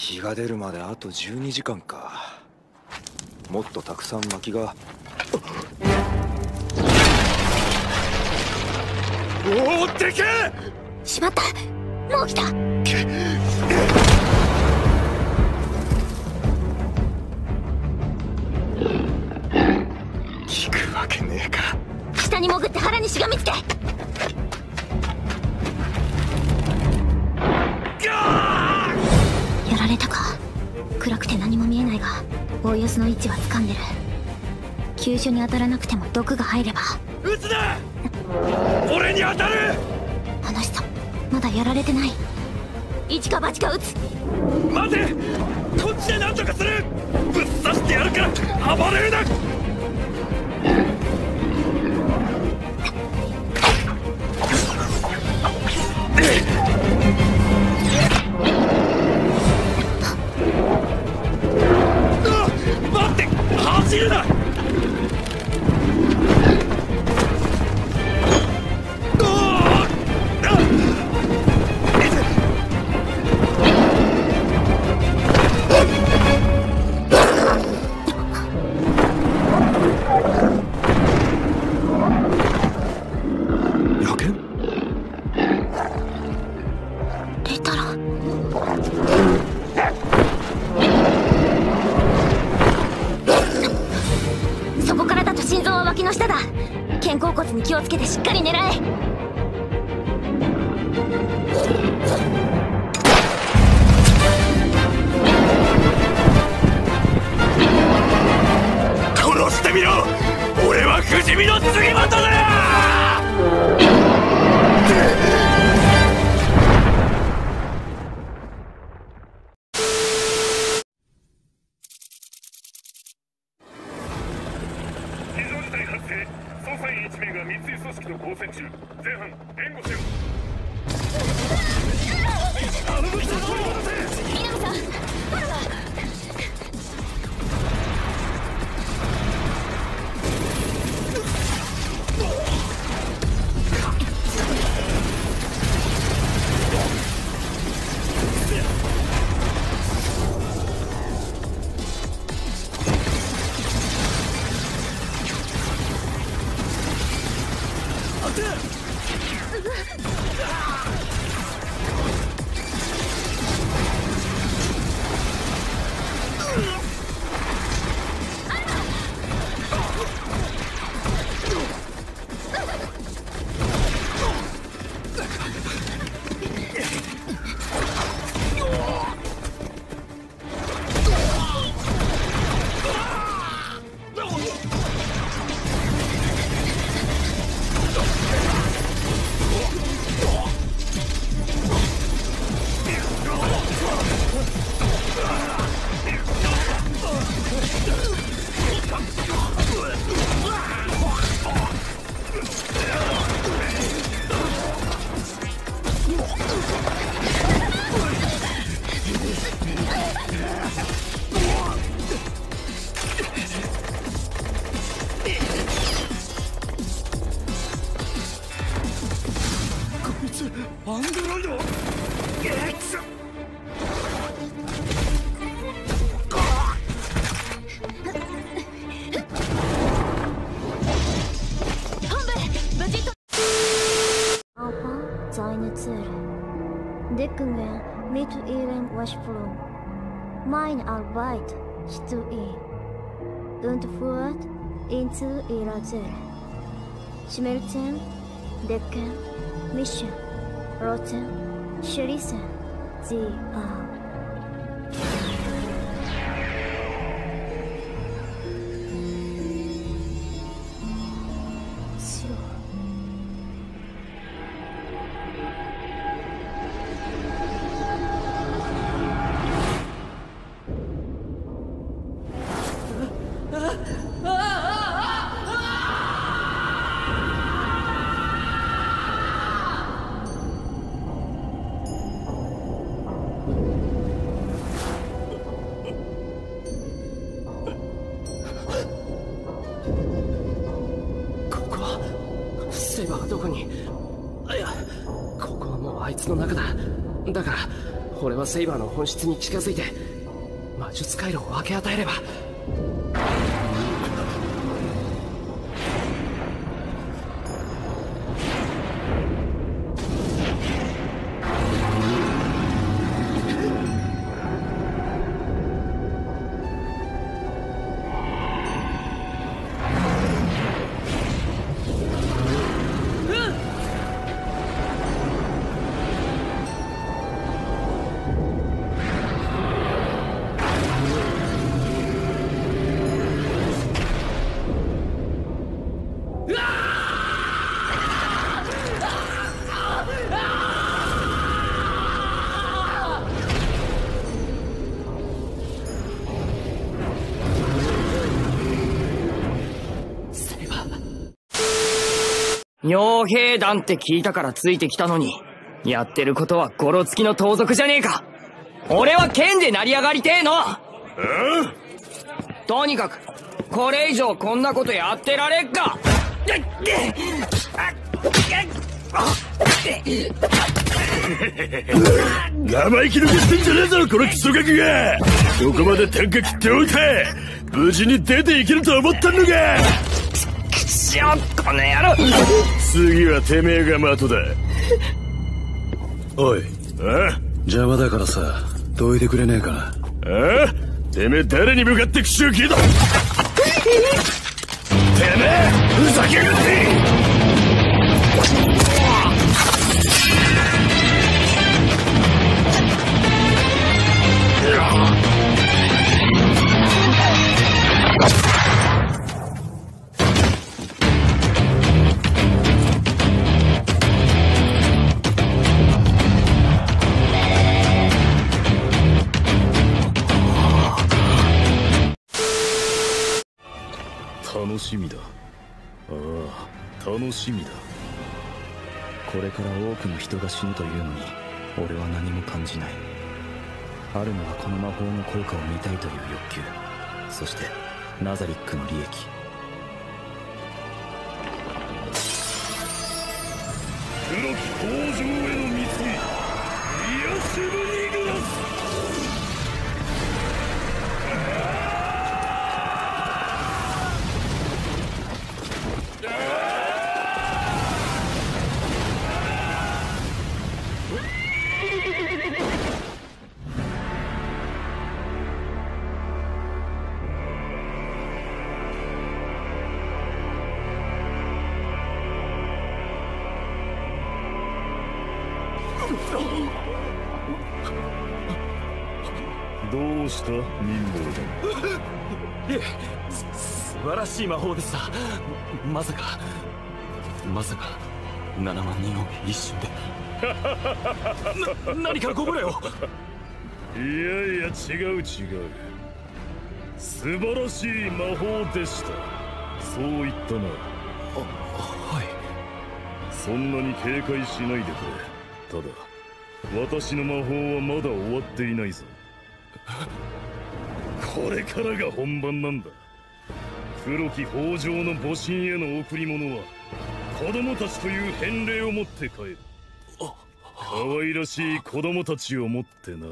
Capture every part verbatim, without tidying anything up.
日が出るまであとじゅうにじかんか。もっとたくさん薪が。おお、でけえ！ しまった、もう来た。 効くわけねえか。 下に潜って腹にしがみつけ。やられたか。暗くて何も見えないがおおよその位置は掴んでる。急所に当たらなくても毒が入れば。 撃つな！俺に当たる！ あの人まだやられてない。一か八か撃つ。 待て！こっちで何とかする！ぶっ刺してやるから暴れるな！待って！走るな！ 肩甲骨に気をつけてしっかり狙え。 殺してみろ！俺は不死身の杉本だ！ 捜査員いち名が密輸組織と交戦中。前半援護せよ。あの武器を取り戻せ！ 南さん、パラだ。 アンドロイド！ Alpha seine Ziele. Deckungen mit ihrem Ursprung. Meine Arbeit stut ihn und führt ihn zu ihrer Ziele. Schmelzen, decken, mischen, rotten, schließen sie ab. 俺はセイバーの本質に近づいて魔術回路を分け与えれば。 傭兵団って聞いたからついてきたのに、やってることはゴロつきの盗賊じゃねえか。俺は剣で成り上がりてえの。とにかくこれ以上こんなことやってられっか。 生意気抜けしてんじゃねえぞこのクソガキが。ここまで天下切っておいて無事に出ていけると思ったのか。 くしょこの野郎。 次はてめえが的だ。 おい、 あ邪魔だからさ、どいてくれねえかな。 あてめえ誰に向かって口を切るだ。てめえふざけやがって。 楽しみだ。ああ、楽しみだ。これから多くの人が死ぬというのに俺は何も感じない。あるのはこの魔法の効果を見たいという欲求、そしてナザリックの利益。黒き北条への貢ぎ、イヤシブ・ニグラス。どうした忍坊だ。 いえ、す素晴らしい魔法でした。まさかまさかななまんにんを一瞬でな何かご無礼を。 いやいや違う違う、素晴らしい魔法でした。そう言ったな。 あ、はい。 そんなに警戒しないでくれ。ただ私の魔法はまだ終わっていないぞ。これからが本番なんだ。黒き北条の母神への贈り物は子供たちという返礼を持って帰る。可愛らしい子供たちを持ってな。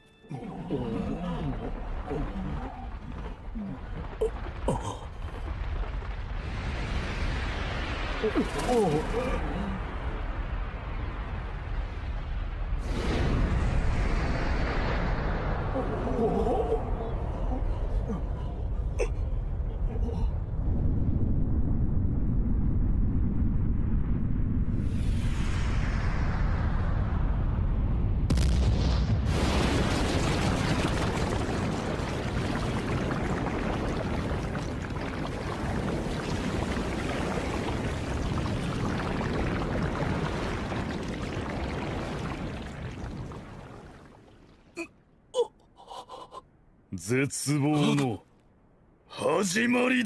絶望の始まりだ。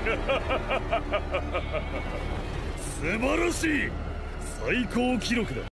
素晴らしい、最高記録だ。